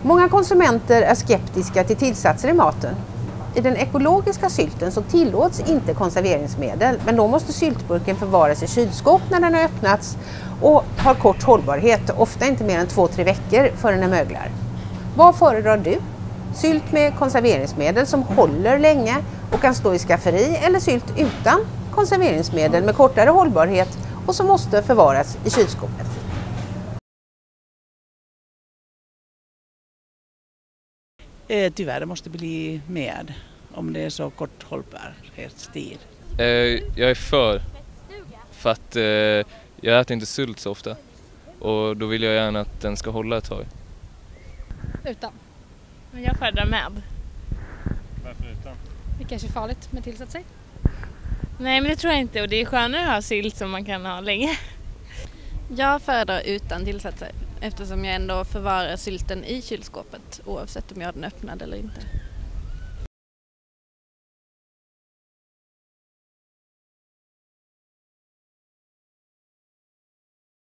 Många konsumenter är skeptiska till tillsatser i maten. I den ekologiska sylten så tillåts inte konserveringsmedel, men då måste syltburken förvaras i kylskåp när den har öppnats och har kort hållbarhet, ofta inte mer än 2-3 veckor förrän den möglar. Vad föredrar du? Sylt med konserveringsmedel som håller länge och kan stå i skafferi, eller sylt utan konserveringsmedel med kortare hållbarhet och som måste förvaras i kylskåpet? Tyvärr det måste bli med om det är så kort hållbarhetstid. Jag är för att jag äter inte sylt så ofta och då vill jag gärna att den ska hålla ett tag. Utan. Men jag föredrar med. Varför utan? Det kanske är farligt med tillsatser. Nej, men det tror jag inte, och det är skönare att ha sylt som man kan ha länge. Jag föredrar utan tillsatser eftersom jag ändå förvarar sylten i kylskåpet oavsett om jag har den öppnad eller inte.